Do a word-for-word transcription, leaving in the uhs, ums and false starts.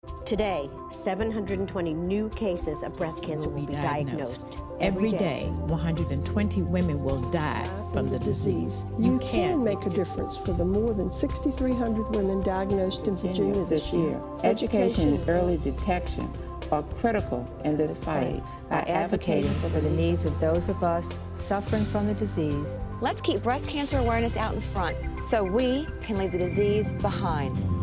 Today, seven hundred twenty new cases of breast cancer will be diagnosed. Every day, one hundred twenty women will die from the disease. You can make a difference for the more than six thousand three hundred women diagnosed in Virginia this year. Education and early detection are critical in this fight. By advocating for the needs of those of us suffering from the disease, let's keep breast cancer awareness out in front so we can leave the disease behind.